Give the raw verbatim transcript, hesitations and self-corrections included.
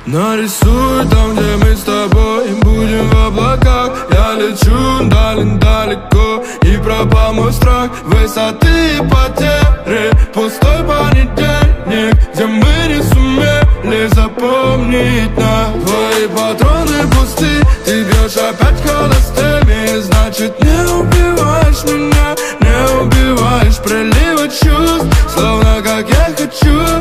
Нарисуй там, где мы с тобой будем в облаках. Я лечу далеко, и пропал мой страх высоты и потери. Пустой понедельник, где мы не сумели запомнить нас. Твои патроны пусты, ты бьешь опять холостыми. Значит, не убиваешь меня, не убиваешь приливы чувств, словно как я хочу.